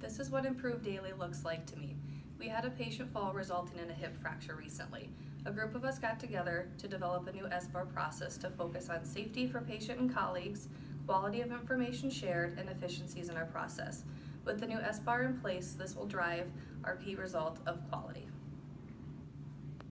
This is what improved daily looks like to me. We had a patient fall resulting in a hip fracture recently. A group of us got together to develop a new SBAR process to focus on safety for patient and colleagues, quality of information shared, and efficiencies in our process. With the new SBAR in place, this will drive our key result of quality.